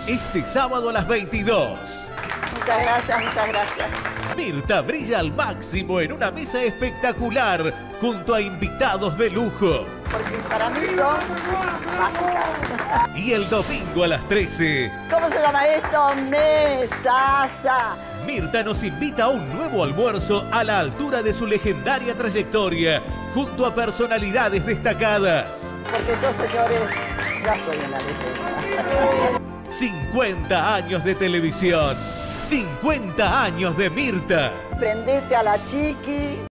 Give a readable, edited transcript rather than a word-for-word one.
este sábado a las 22. Muchas gracias, muchas gracias. Mirta brilla al máximo en una mesa espectacular junto a invitados de lujo. Porque para mí son mágicas. Y el domingo a las 13, ¿Cómo se llama esto? Mesaza. Mirta nos invita a un nuevo almuerzo a la altura de su legendaria trayectoria, junto a personalidades destacadas. Porque yo, señores, ya soy una leyenda. 50 años de televisión, 50 años de Mirta. Prendete a la chiqui.